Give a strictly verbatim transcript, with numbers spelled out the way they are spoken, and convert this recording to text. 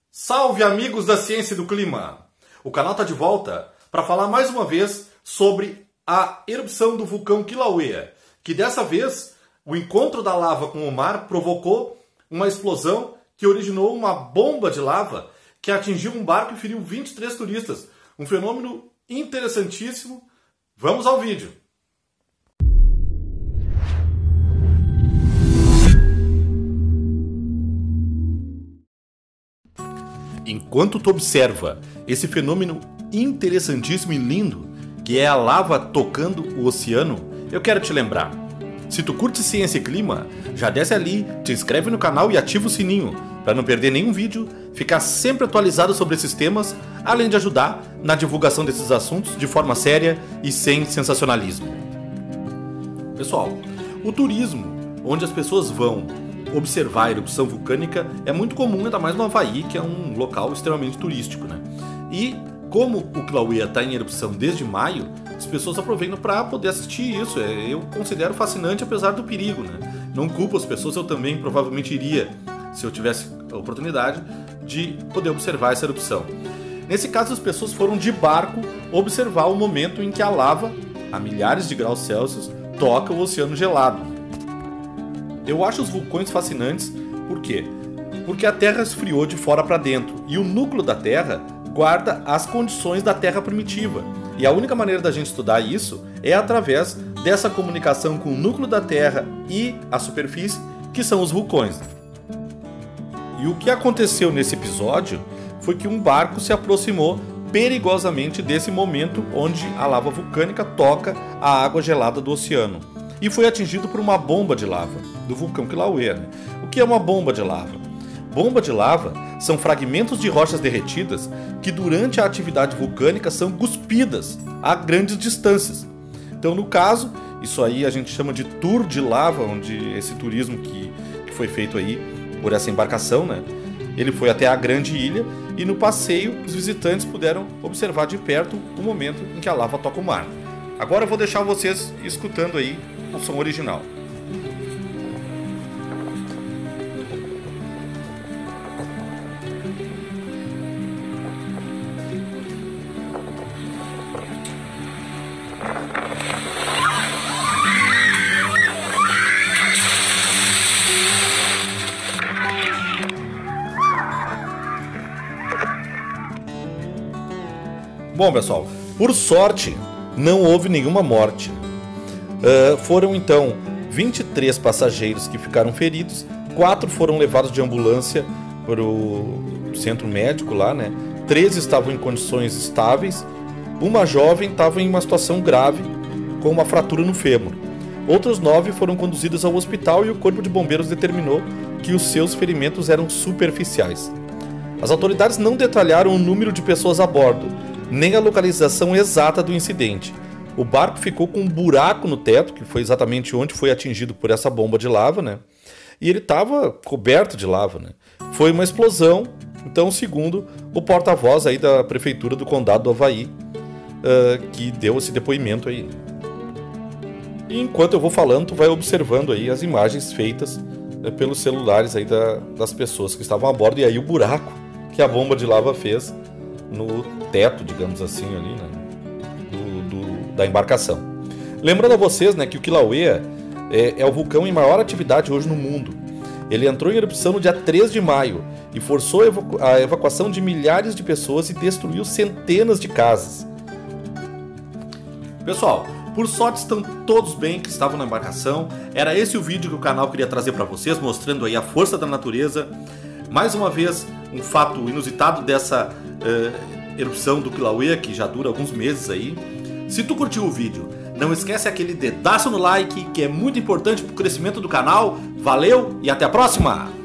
Salve, amigos da Ciência e do Clima! O canal está de volta para falar mais uma vez sobre a erupção do vulcão Kilauea, que dessa vez o encontro da lava com o mar provocou uma explosão que originou uma bomba de lava que atingiu um barco e feriu vinte e três turistas. Um fenômeno interessantíssimo. Vamos ao vídeo. Enquanto tu observa esse fenômeno interessantíssimo e lindo, que é a lava tocando o oceano, eu quero te lembrar. Se tu curte Ciência e Clima, já desce ali, te inscreve no canal e ativa o sininho, para não perder nenhum vídeo, ficar sempre atualizado sobre esses temas, além de ajudar na divulgação desses assuntos de forma séria e sem sensacionalismo. Pessoal, o turismo, onde as pessoas vão observar a erupção vulcânica, é muito comum, ainda mais no Havaí, que é um local extremamente turístico, né? E como o Kilauea está em erupção desde maio, as pessoas aproveitam para poder assistir isso. Eu considero fascinante, apesar do perigo, né? Não culpo as pessoas, eu também provavelmente iria, se eu tivesse a oportunidade, de poder observar essa erupção. Nesse caso, as pessoas foram de barco observar o momento em que a lava, a milhares de graus Celsius, toca o oceano gelado. Eu acho os vulcões fascinantes, por quê? Porque a Terra esfriou de fora para dentro e o núcleo da Terra guarda as condições da Terra primitiva. E a única maneira da gente estudar isso é através dessa comunicação com o núcleo da Terra e a superfície, que são os vulcões. E o que aconteceu nesse episódio foi que um barco se aproximou perigosamente desse momento onde a lava vulcânica toca a água gelada do oceano. E foi atingido por uma bomba de lava, do vulcão Kilauea. Né? O que é uma bomba de lava? Bomba de lava são fragmentos de rochas derretidas que durante a atividade vulcânica são cuspidas a grandes distâncias. Então, no caso, isso aí a gente chama de tour de lava, onde esse turismo que, que foi feito aí por essa embarcação, né? Ele foi até a grande ilha e no passeio os visitantes puderam observar de perto o momento em que a lava toca o mar. Agora eu vou deixar vocês escutando aí o som original. Bom, pessoal, por sorte não houve nenhuma morte. Uh, foram então vinte e três passageiros que ficaram feridos, quatro foram levados de ambulância para o centro médico lá, né? treze estavam em condições estáveis, uma jovem estava em uma situação grave com uma fratura no fêmur. Outros nove foram conduzidos ao hospital e o corpo de bombeiros determinou que os seus ferimentos eram superficiais. As autoridades não detalharam o número de pessoas a bordo, nem a localização exata do incidente. O barco ficou com um buraco no teto, que foi exatamente onde foi atingido por essa bomba de lava, né? E ele estava coberto de lava, né? Foi uma explosão, então, segundo o porta-voz aí da prefeitura do condado do Havaí, uh, que deu esse depoimento aí. E enquanto eu vou falando, tu vai observando aí as imagens feitas uh, pelos celulares aí da, das pessoas que estavam a bordo, e aí o buraco que a bomba de lava fez no teto, digamos assim, ali, né? Da embarcação. Lembrando a vocês, né, que o Kilauea é, é o vulcão em maior atividade hoje no mundo. Ele entrou em erupção no dia três de maio e forçou a, evacu a evacuação de milhares de pessoas e destruiu centenas de casas. Pessoal, por sorte estão todos bem que estavam na embarcação. Era esse o vídeo que o canal queria trazer para vocês, mostrando aí a força da natureza. Mais uma vez, um fato inusitado dessa uh, erupção do Kilauea, que já dura alguns meses aí. Se tu curtiu o vídeo, não esquece aquele dedaço no like, que é muito importante para o crescimento do canal. Valeu e até a próxima!